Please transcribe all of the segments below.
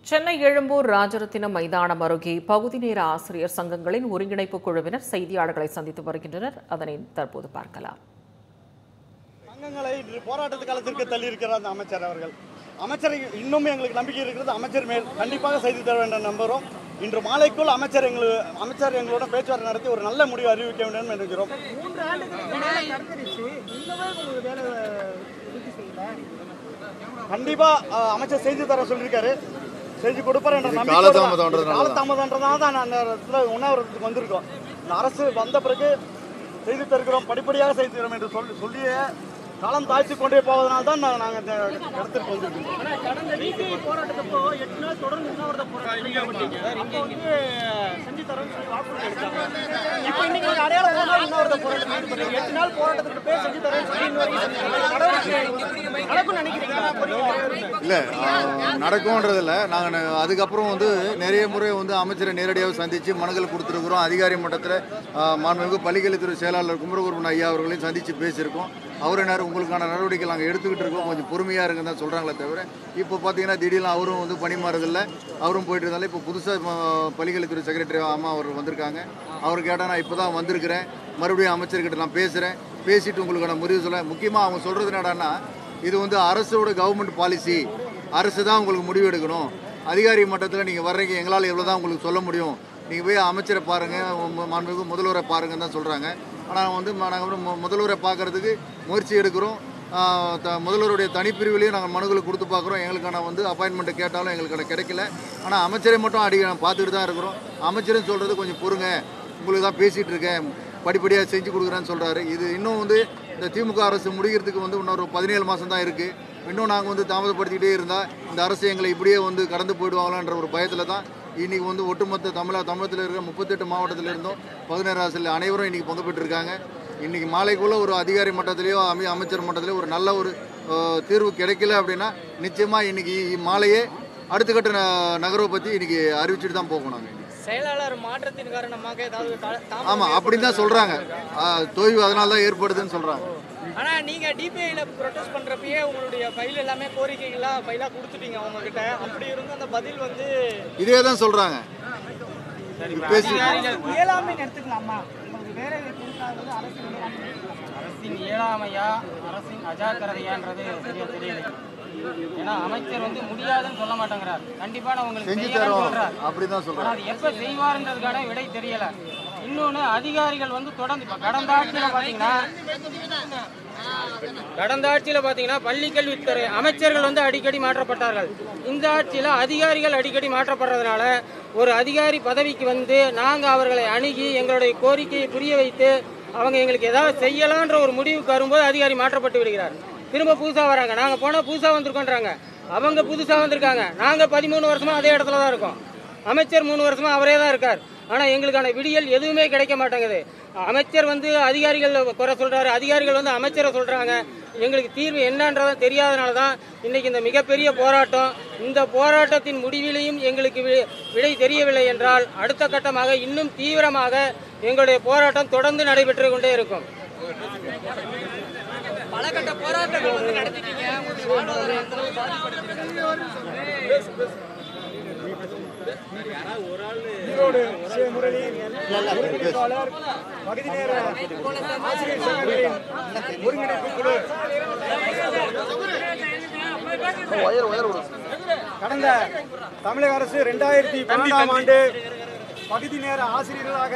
சென்னை எழும்பூர் ராஜரத்தினம் மைதானம் அருகே பகுதி நேர ஆசிரியர் சங்கங்களின் ஒருங்கிணைப்பு குழுவினர் செய்தியாளர்களை சந்தித்து வருகின்றனர். அதனை தற்போது பார்க்கலாம். சங்கங்களை போராட்டத்து காலத்திற்கு தள்ளி இருக்கிறார் அந்த அமைச்சர் அவர்கள். அமைச்சர் இன்னும் எங்களுக்கு நம்பிக்கை இருக்கிறது. அமைச்சர் மேல் கண்டிப்பாக செய்து தர வேண்டும் நம்புகிறோம். இன்று மாலைக்குள் அமைச்சர் எங்களோட பேச்சுவார்த்தை நடத்தி ஒரு நல்ல முடிவு அறிவிக்க வேண்டும் என்று நினைக்கிறோம். கண்டிப்பா அமைச்சர் செய்து தர சொல்லியிருக்காரு. செஞ்சு கொடுப்பார் என்ற நம்பிக்கை. காலதாமதம்ன்றதால தான் அந்த இடத்துல உண்ணாவிரதத்துக்கு வந்திருக்கோம். இந்த அரசு வந்த பிறகு செய்து தருகிறோம், படிப்படியாக செய்து தரோம் என்று சொல்லிய காலம் தாழ்த்தி கொண்டே போவதனால தான் நாங்கள் இந்த இடத்திற்கு வந்திருக்கோம். போராட்டத்தப்போ 8 நாள் தொடர்ந்து உண்ணாவிரத செஞ்சு தரோம் இப்போ இன்னைக்கு ஒரு அடையாளம் உண்ணாவிரத போராட்டம் 8 நாள் போராட்டத்துக்கு பேர் செஞ்சு தரோம் இல்லை நடக்கும்ன்றதில்ல. நாங்கள் அதுக்கப்புறம் நிறைய முறை அமைச்சரை நேரடியாக சந்தித்து மனுக்கள் கொடுத்துருக்குறோம். அதிகாரி மட்டத்தில் மாண்புமிகு பள்ளிக்கல்வித்துறை செயலாளர் குமரகுருபன் ஐயா அவர்களையும் சந்தித்து பேசியிருக்கோம். அவரே நேரம் உங்களுக்கான நடவடிக்கை நாங்கள் எடுத்துக்கிட்டு இருக்கோம், கொஞ்சம் பொறுமையாக இருக்குன்னு தான் சொல்கிறாங்களே தவிர, இப்போ பார்த்தீங்கன்னா திடீர்னு அவரும் பணி மாறுதில்லை, அவரும் போயிட்டு இருந்தாலும் இப்போ புதுசாக பள்ளிக்கல்வித்துறை செக்ரட்டரி அம்மா அவர் வந்திருக்காங்க. அவர் கேட்டால் நான் இப்போ தான் வந்திருக்கிறேன், மறுபடியும் அமைச்சர்கிட்ட நான் பேசுகிறேன், பேசிட்டு உங்களுக்கான முடிவு சொல்ல. முக்கியமாக அவங்க சொல்கிறது என்னடான்னா, இது அரசோட கவர்மெண்ட் பாலிசி, அரசு தான் உங்களுக்கு முடிவு எடுக்கணும். அதிகாரி மட்டத்தில் நீங்கள் வர்றீங்க, எங்களால் எவ்வளோ தான் உங்களுக்கு சொல்ல முடியும், நீங்கள் போய் அமைச்சரை பாருங்கள், மாண்புமிகு முதல்வரை பாருங்கன்னு தான் சொல்கிறாங்க. ஆனால் நாங்கள் முதல்வரை பார்க்குறதுக்கு முயற்சி எடுக்கிறோம். முதல்வருடைய தனிப்பிரிவிலையும் நாங்கள் மனுக்களை கொடுத்து பார்க்குறோம். எங்களுக்கான அப்பாயின்மெண்ட்டை கேட்டாலும் எங்களுக்கான கிடைக்கல. ஆனால் அமைச்சரை மட்டும் பார்த்துக்கிட்டு தான் இருக்கிறோம். அமைச்சரும் சொல்கிறது கொஞ்சம் பொறுங்க, உங்களுக்கு தான் பேசிகிட்டு இருக்கேன், படிப்படியாக செஞ்சு கொடுக்குறேன்னு சொல்கிறாரு. இது இன்னும் இந்த திமுக அரசு முடிகிறதுக்கு இன்னொரு 17 மாதம் தான் இருக்குது. இன்னும் நாங்கள் தாமதப்படுத்திக்கிட்டே இருந்தால் இந்த அரசு எங்களை இப்படியே கடந்து போயிடுவாங்களான்ற ஒரு பயத்தில் தான் இன்றைக்கி ஒட்டுமொத்த தமிழகத்தில் இருக்கிற 38 மாவட்டத்தில் இருந்தும் 16 ஆசிரியர் அனைவரும் இன்றைக்கி பங்கு பெற்றிருக்காங்க. இன்றைக்கி மாலைக்குள்ளே ஒரு அதிகாரி மட்டத்திலேயோ அமைச்சர் மட்டத்திலேயோ ஒரு நல்ல ஒரு தீர்வு கிடைக்கல அப்படின்னா நிச்சயமாக இன்றைக்கி மாலையே அடுத்த கட்ட நகர்வை பற்றி இன்றைக்கி அறிவிச்சுட்டு தான் போகணும். நாங்கள் செயலாளர் மாற்றத்தின் காரணமாக ஏதாவது ஆமாம் அப்படின்னு தான் சொல்கிறாங்க, தொய்வு அதனால தான் ஏற்படுதுன்னு சொல்கிறாங்க. ஆனா நீங்க டிபிஐல ப்ரொடெஸ்ட் பண்றப்பயே உங்களுடைய ஃபைல் எல்லாமே கோரிக்கைகளா ஃபைலா கொடுத்துட்டீங்க அவங்க கிட்ட. அப்படி இருந்து அந்த பதில் இதே தான் சொல்றாங்க. இயலாமை எடுத்துக்கலாமா? உங்களுக்கு வேற அரசின் இயலாமையா அரசின் அஜாக்கிரதையான்றது சரியா தெரியல. ஏன்னா அமைச்சர் முடியாதுன்னு சொல்ல மாட்டேங்கிறார். கண்டிப்பா நான் உங்களுக்கு செஞ்சு தரோம் அப்படிதான் சொல்றேன். அது எப்ப செய்வாருன்றதுக்கான விடை தெரியல. இன்னொன்னு அதிகாரிகள் தொடர்ந்து இப்ப கடந்த ஆட்சியில பாத்தீங்கன்னா பள்ளிக்கல்வித்துறை அமைச்சர்கள் அடிக்கடி மாற்றப்பட்டார்கள். இந்த ஆட்சியில அதிகாரிகள் அடிக்கடி மாற்றப்படுறதுனால ஒரு அதிகாரி பதவிக்கு நாங்க அவர்களை அணுகி எங்களுடைய கோரிக்கையை புரிய வைத்து அவங்க எங்களுக்கு ஏதாவது செய்யலான்ற ஒரு முடிவுக்கு வரும்போது அதிகாரி மாற்றப்பட்டு விடுகிறார். திரும்ப புதுசா வராங்க, நாங்க போனா புதுசா வந்திருக்கோன்றாங்க, அவங்க புதுசா வந்திருக்காங்க. நாங்க 13 வருஷமா அதே இடத்துல தான் இருக்கோம். அமைச்சர் 3 வருஷமா அவரே தான் இருக்கார். ஆனா எங்களுக்கான விடியல் எதுவுமே கிடைக்க மாட்டேங்குது. அமைச்சர் அதிகாரிகள் குறை சொல்றாரு, அதிகாரிகள் அமைச்சரை சொல்றாங்க. எங்களுக்கு தீர்வு என்னன்றதை தெரியாதனால தான் இன்னைக்கு இந்த மிகப்பெரிய போராட்டம். இந்த போராட்டத்தின் முடிவிலையும் எங்களுக்கு விடை தெரியவில்லை என்றால் அடுத்த கட்டமாக இன்னும் தீவிரமாக எங்களுடைய போராட்டம் தொடர்ந்து நடைபெற்று கொண்டே இருக்கும். பல கட்ட போராட்டங்கள் நடத்திட்டீங்க. கடந்த தமிழக அரசு 2012ஆம் ஆண்டு பகுதி நேர ஆசிரியர்களாக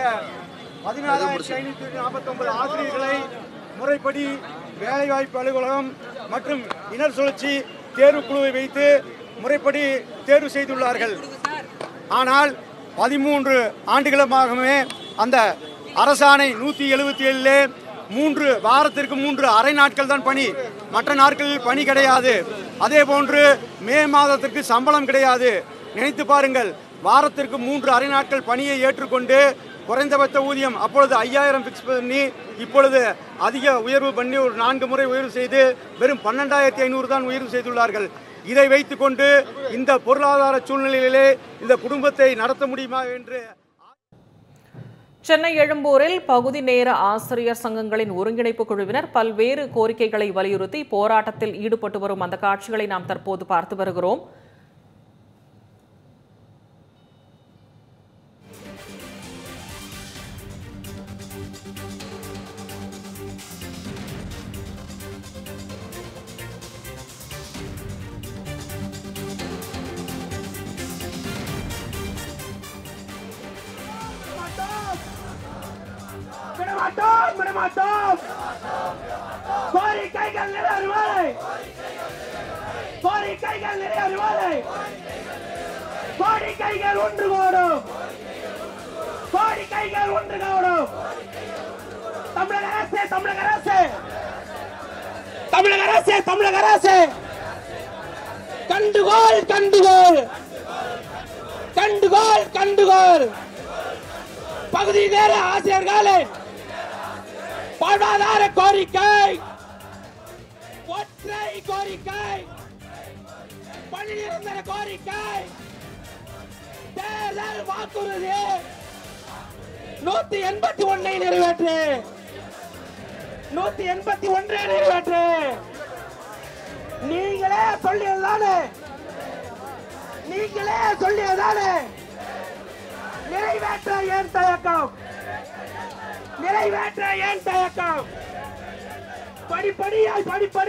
14,549 ஆசிரியர்களை முறைப்படி வேலைவாய்ப்பு அலுவலகம் மற்றும் இனர் சுழற்சி தேர்வு குழுவை வைத்து முறைப்படி தேர்வு செய்துள்ளார்கள். ஆனால் 13 ஆண்டுகளுமாகவே அந்த அரசாணை 177 3 வாரத்திற்கு 3 அரை நாட்கள் தான் பணி, மற்ற நாட்களில் பணி கிடையாது. அதே போன்று மே மாதத்திற்கு சம்பளம் கிடையாது. நினைத்து பாருங்கள், வாரத்திற்கு 3 அரை நாட்கள் பணியை ஏற்றுக்கொண்டு குறைந்தபட்ச ஊதியம் அப்பொழுது 5000 ஃபிக்ஸ் பண்ணி இப்பொழுது அதிக உயர்வு பண்ணி ஒரு 4 முறை உயர்வு செய்து வெறும் 12,500 தான் உயர்வு செய்துள்ளார்கள். இதை வைத்துக்கொண்டு இந்த பொருளாதார சூழ்நிலையிலே இந்த குடும்பத்தை நடத்த முடியுமா என்று சென்னை எழும்பூரில் பகுதி நேர ஆசிரியர் சங்கங்களின் ஒருங்கிணைப்பு குழுவினர் பல்வேறு கோரிக்கைகளை வலியுறுத்தி போராட்டத்தில் ஈடுபட்டு வரும் அந்த காட்சிகளை நாம் தற்போது பார்த்து வருகிறோம். விடமாட்டோம். கோரிக்கைகள் நிறைவேறுவதை கோரிக்கைகள் ஒன்று கூடும். தமிழக அரசு கண்டுகோள். பகுதி நேர ஆசிரியர்களின் வாழ்வாதார கோரிக்கை, ஒற்றை கோரிக்கை, பணி நிரந்தர கோரிக்கை, தேர்தல் வாக்குறுதி 181 நிறைவேற்று. நீங்களே சொல்லியதானே நிறைவேற்ற ஏன் தயக்கம்? படிப்படியாய்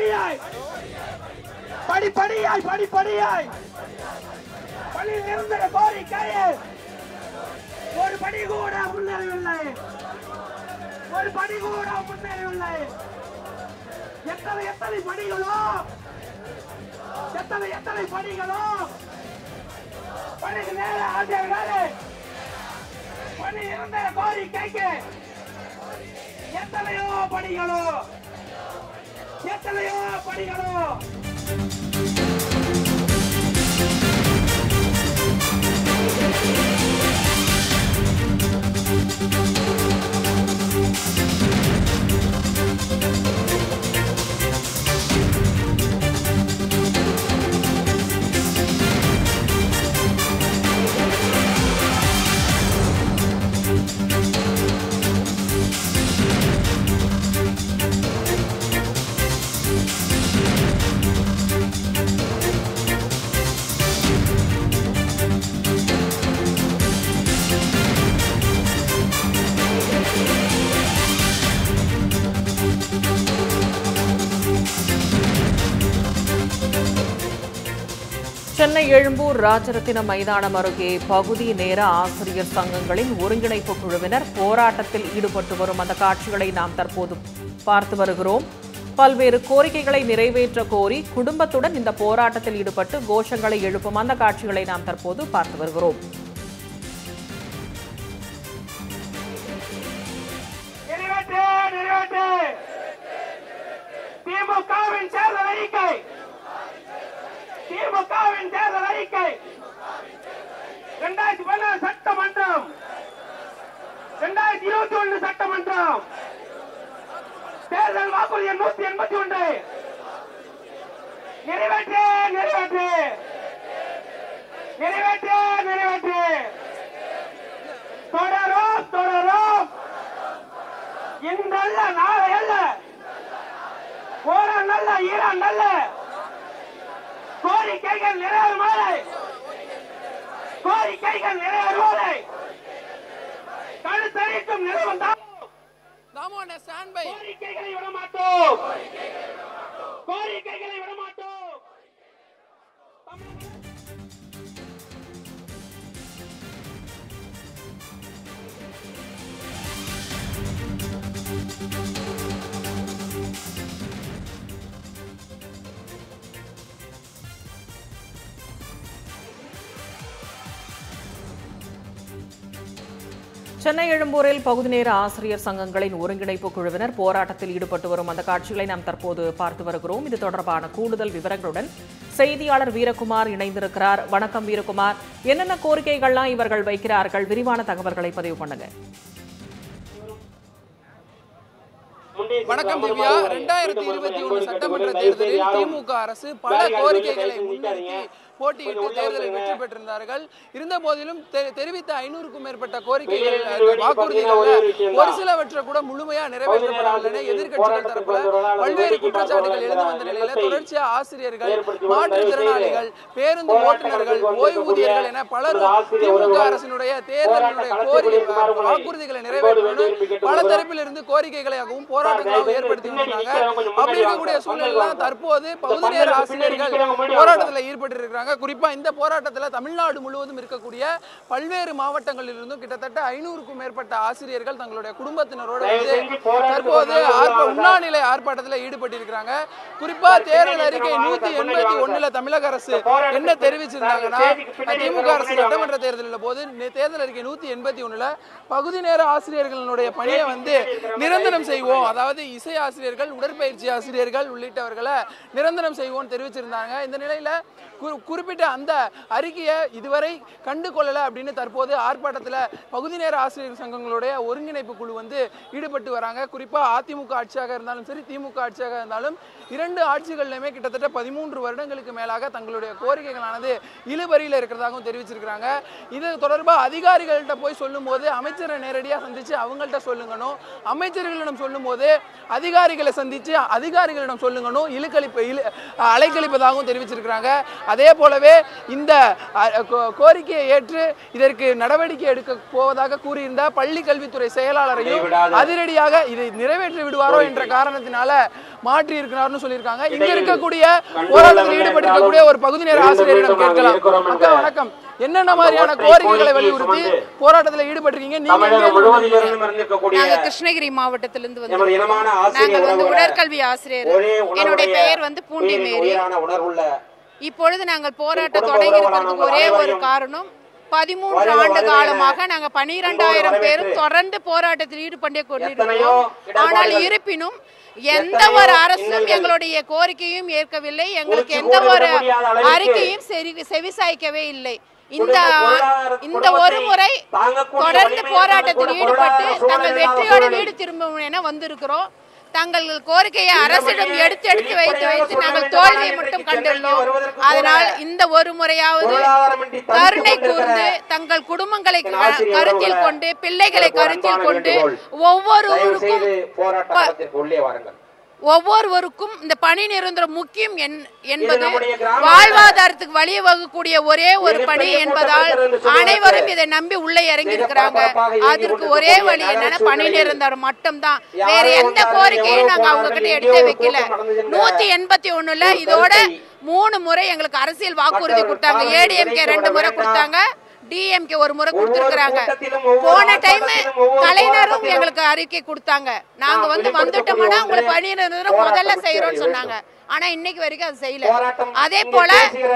பணி நிரந்தர கோரிக்கையை ஒரு படி கூட முன்னேறவில்லை. எத்தனை பணிகளோ பணி நேர ஆசிரியர்களே, பணி நிரந்தர கோரிக்கைக்கு எத்தனையோ பணிகளோ. சென்னை எழும்பூர் ராஜரத்தின மைதானம் அருகே பகுதி நேர ஆசிரியர் சங்கங்களின் ஒருங்கிணைப்பு குழுவினர் போராட்டத்தில் ஈடுபட்டு வரும் அந்த காட்சிகளை நாம் தற்போது பார்த்து வருகிறோம். பல்வேறு கோரிக்கைகளை நிறைவேற்ற கோரி குடும்பத்துடன் இந்த போராட்டத்தில் ஈடுபட்டு கோஷங்களை எழுப்பும் அந்த காட்சிகளை நாம் தற்போது பார்த்து வருகிறோம். திமுகவின் தேர்தல் அறிக்கை 2016 சட்டமன்றம் 2021 சட்டமன்றம் தேர்தல் வாக்குறுதி 181 நிறைவேற்று. தொடரும். இன்றல்ல நாளை அல்ல, ஓரான் அல்ல, ஈரான் அல்ல. கோரிக்கைகள் நிறைவேறுவதை கழுத்தரிக்கும் நிறுவனம் கோரிக்கைகளை விடமாட்டோம். சென்னை எழும்பூரில் பகுதி நேர ஆசிரியர் சங்கங்களின் ஒருங்கிணைப்பு குழுவினர் போராட்டத்தில் ஈடுபட்டு வரும் அந்த காட்சிகளை நாம் தற்போது பார்த்து வருகிறோம். இது தொடர்பான கூடுதல் விவரங்களுடன் செய்தியாளர் வீரகுமார் இணைந்திருக்கிறார். வணக்கம் வீரகுமார், என்னென்ன கோரிக்கைகள்லாம் இவர்கள் வைக்கிறார்கள்? விரிவான தகவல்களை பதிவு பண்ணுங்க. வணக்கம் திவ்யா. 2021 சட்டமன்ற தேர்தலில் திமுக அரசு பல கோரிக்கைகளை முன்னிறுத்தி போட்டியிட்டு தேர்தலில் வெற்றி பெற்றிருந்தார்கள். இருந்த போதிலும் தெரிவித்த 500க்கும் மேற்பட்ட கோரிக்கைகள் வாக்குறுதிகள் ஒரு சிலவற்றை கூட முழுமையா நிறைவேற்றப்படவில்லை. எதிர்கட்சிகள் தரப்புல பல்வேறு குற்றச்சாட்டுகள் எழுந்து வந்த நிலையில தொடர்ச்சியா ஆசிரியர்கள், மாற்றுத்திறனாளிகள், பேருந்து ஓட்டுநர்கள், ஓய்வூதியர்கள் என பலரும் திமுக அரசினுடைய தேர்தலுடைய வாக்குறுதிகளை நிறைவேற்றணும் பல தரப்பில் இருந்து கோரிக்கைகளாகவும் போராட்டங்கள் போராட்டங்களாக ஏற்படுத்தி வந்தாங்க. அப்படி இருக்கக்கூடிய சூழ்நிலை தற்போது பகுதி நேர ஆசிரியர்கள் போராட்டத்தில் ஈடுபட்டு இருக்கிறாங்க. குறிப்பா இந்த போராட்டத்தில் தமிழ்நாடு முழுவதும் இருக்கக்கூடிய பல்வேறு மாவட்டங்களிலிருந்தும் கிட்டத்தட்ட 500க்கும் மேற்பட்ட ஆசிரியர்கள் தங்களுடைய குடும்பத்தினரோடு வந்து தற்போது உண்ணாநிலை ஆர்ப்பாட்டத்தில் ஈடுபட்டிருக்கிறாங்க. குறிப்பா தேர்தல் அறிக்கை 181 தமிழக அரசு என்ன தெரிவிச்சிருந்தாங்கன்னா, திமுக அரசு சட்டமன்ற தேர்தலில் போது தேர்தல் அறிக்கை 181 பகுதி நேர ஆசிரியர்களுடைய பணியை வந்து நிரந்தரம் செய்வோம், அதாவது இசை ஆசிரியர்கள், உடற்பயிற்சி ஆசிரியர்கள் உள்ளிட்டவர்களை நிரந்தரம் செய்வோம் தெரிவிச்சிருந்தாங்க. இந்த நிலையில குறிப்பிட்ட அந்த அறிக்கையை இதுவரை கண்டு கொள்ளல அப்படின்னு தற்போது ஆர்ப்பாட்டத்தில் பகுதி நேர ஆசிரியர் சங்கங்களுடைய ஒருங்கிணைப்பு குழு வந்து ஈடுபட்டு வராங்க. குறிப்பா அதிமுக ஆட்சியாக இருந்தாலும் சரி, திமுக ஆட்சியாக இருந்தாலும் 2 ஆட்சிகளிலுமே கிட்டத்தட்ட 13 வருடங்களுக்கு மேலாக தங்களுடைய கோரிக்கைகளானது இழுபறியில் இருக்கிறதாகவும் தெரிவிச்சிருக்கிறாங்க. இது தொடர்பாக அதிகாரிகள்கிட்ட போய் சொல்லும் போது அமைச்சரை நேரடியாக சந்திச்சு அவங்கள்ட்ட சொல்லுங்கணும், அமைச்சர்களிடம் சொல்லும் போது அதிகாரிகளை சந்திச்சு அதிகாரிகளிடம் சொல்லுங்கணும், அலைக்கழிப்பதாகவும் தெரிவிச்சிருக்கிறாங்க. அதே போலவே இந்த கோரிக்கையை ஏற்று இதற்கு நடவடிக்கை எடுக்க போவதாக கூறியிருந்த பள்ளி கல்வித்துறை செயலாளரையும் அதிரடியாக இதை நிறைவேற்றி விடுவாரோ என்ற காரணத்தினால மாற்றி இருக்கிறார்னு சொல்லியிருக்காங்க. இங்க இருக்கக்கூடிய போராட்டத்தில் ஈடுபட்டிருக்கக்கூடிய ஒரு பகுதி நேர ஆசிரியரிடம் கேட்கலாம். அக்கா வணக்கம், என்னென்ன மாதிரியான கோரிக்கைகளை வலியுறுத்தி போராட்டத்தில் ஈடுபட்டிருக்கீங்க? நாங்க கிருஷ்ணகிரி மாவட்டத்திலிருந்து வந்து நாங்கள் வந்து உடற்கல்வி ஆசிரியர். என்னுடைய பெயர் வந்து பூண்டி மேரி. இப்பொழுது நாங்கள் போராட்டம் தொடங்கி இருக்கிறதுக்கு ஒரே ஒரு காரணம், 13 ஆண்டு காலமாக நாங்கள் 12,000 பேரும் தொடர்ந்து போராட்டத்தில் ஈடுபட்டே கொண்டிருக்கிறோம். ஆனால் இருப்பினும் எந்த ஒரு அரசும் எங்களுடைய கோரிக்கையும் ஏற்கவில்லை, எங்களுக்கு எந்த ஒரு அறிக்கையும் செவிசாய்க்கவே இல்லை. இந்த ஒரு முறை தொடர்ந்து போராட்டத்தில் ஈடுபட்டு நாங்கள் வெற்றியோடு வீடு திரும்பும் என வந்திருக்கிறோம். தங்கள் கோரிக்கையை அரசிடம் எடுத்து வைத்து நாங்கள் தோல்வியை மட்டும் கண்டுள்ளோம். அதனால் இந்த ஒரு முறையாவது கருணை கூர்ந்து தங்கள் குடும்பங்களை கருத்தில் கொண்டு, பிள்ளைகளை கருத்தில் கொண்டு ஒவ்வொருவருக்கும் இந்த பணி நிரந்தரம் முக்கியம் என்பது வாழ்வாதாரத்துக்கு வழிவகுக்கூடிய ஒரே ஒரு பணி என்பதால் அனைவரும் இதை நம்பி உள்ளே இறங்கி இருக்கிறாங்க. அதற்கு ஒரே வழி என்னன்னா பணி நிரந்தரம் மட்டும்தான். வேற எந்த கோரிக்கையும் நாங்க அவங்க கிட்ட எடுத்து வைக்கல. 181 இதோட 3 முறை எங்களுக்கு அரசியல் வாக்குறுதி கொடுத்தாங்க. ஏடிஎம்கே 2 முறை கொடுத்தாங்க, டிஎம்கே 1 முறை கொடுத்திருக்காங்க. போன டைம் கலைஞரும் எங்களுக்கு அறிக்கை கொடுத்தாங்க, நாங்க வந்துட்டோம்னா உங்களுக்கு பணி நிரந்தரம் முதல்ல செய்யறோம்னு சொன்னாங்க. ஆனா இன்னைக்கு வரைக்கும் அது செய்யல. அதே போல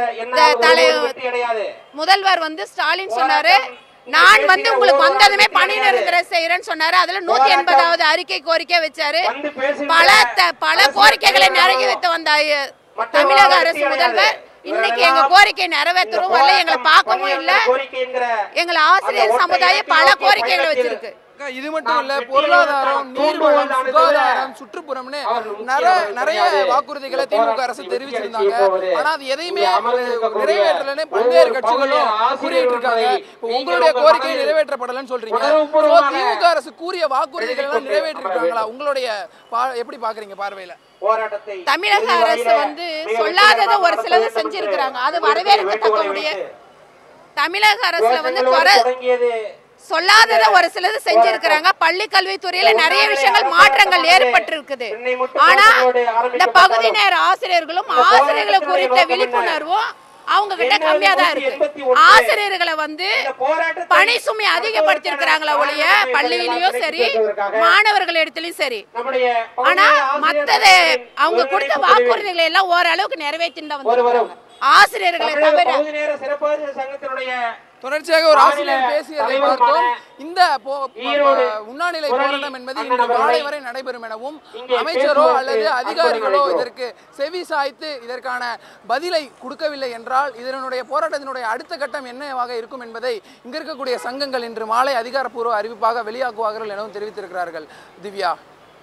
முதல்வர் ஸ்டாலின் சொன்னாரு, நான் உங்களுக்கு வந்ததுமே பணி நிரந்தரம் செய்யறேன்னு சொன்னாரு. அதுல 180வது அறிக்கை கோரிக்கை வச்சாரு. பல கோரிக்கைகளை நிறைவேற்ற வந்த தமிழக அரசு முதல்வர் இன்னைக்கு எங்க கோரிக்கை நிறைவேற்றவும் வரல, எங்களை பார்க்கவும் இல்ல. எங்களை ஆசிரியர் சமுதாயம் பல கோரிக்கைகளை வச்சிருக்கு. இது மட்டும் இல்ல, பொருளாதாரம், நீர்வளம், சுகாதாரம், சுற்றுப்புறம்னு நிறைய வாக்குறுதிகளை திமுக அரசு தெரிவிச்சிருந்தாங்க. ஆனா அது எதையுமே நிறைவேற்றலன்னு பல்வேறு கட்சிகளும் கூறிட்டு இருக்காங்க. உங்களுடைய கோரிக்கை நிறைவேற்றப்படலன்னு சொல்றீங்க. திமுக அரசு கூறிய வாக்குறுதிகள் எல்லாம் நிறைவேற்றிருக்காங்களா? உங்களுடைய எப்படி பாக்குறீங்க பார்வையில? தமிழக அரசு சொல்லாததை ஒரு சிலது செஞ்சிருக்கிறாங்க, அது வரவேற்கத்தக்க. தமிழக அரசுல சொல்லாததை ஒரு சிலது செஞ்சிருக்கிறாங்க. பள்ளி கல்வித்துறையில நிறைய விஷயங்கள் மாற்றங்கள் ஏற்பட்டு இருக்குது. ஆனா இந்த பகுதி நேர ஆசிரியர்களும் ஆசிரியர்களை குறித்த விழிப்புணர்வும் அவங்க கிட்ட கம்மியா தான் இருக்கு. ஆசிரியர்களை பணி சுமை அதிகப்படுத்தி இருக்கிறாங்களா ஒழிய பள்ளியிலயும் சரி, மாணவர்கள் இடத்துலயும் சரி. ஆனா மத்தது அவங்க கொடுத்த வாக்குறுதிகளை எல்லாம் ஓரளவுக்கு நிறைவேற்றின்னு தான் வந்திருக்காங்க. ஆசிரியர்களை தவிர தொடர்ச்சியாக ஒரு ஆசிரியர் பேசியதை பார்த்தோம். இந்த உண்ணாநிலை போராட்டம் என்பது இன்று மாலை வரை நடைபெறும் எனவும் அமைச்சரோ அல்லது அதிகாரிகளோ இதற்கு செவி சாய்த்து இதற்கான பதிலை கொடுக்கவில்லை என்றால் இதனுடைய போராட்டத்தினுடைய அடுத்த கட்டம் என்னவாக இருக்கும் என்பதை இங்க இருக்கக்கூடிய சங்கங்கள் இன்று மாலை அதிகாரப்பூர்வ அறிவிப்பாக வெளியாக்குவார்கள் எனவும் தெரிவித்திருக்கிறார்கள். திவ்யா,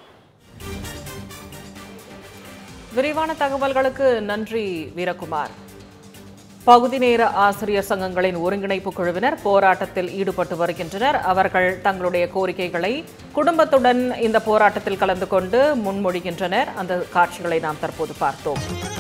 விரிவான தகவல்களுக்கு நன்றி வீரகுமார். பகுதி நேர ஆசிரியர் சங்கங்களின் ஒருங்கிணைப்பு குழுவினர் போராட்டத்தில் ஈடுபட்டு வருகின்றனர். அவர்கள் தங்களுடைய கோரிக்கைகளை குடும்பத்துடன் இந்த போராட்டத்தில் கலந்து கொண்டு முன்மொழிகின்றனர். அந்த காட்சிகளை நாம் தற்போது பார்த்தோம்.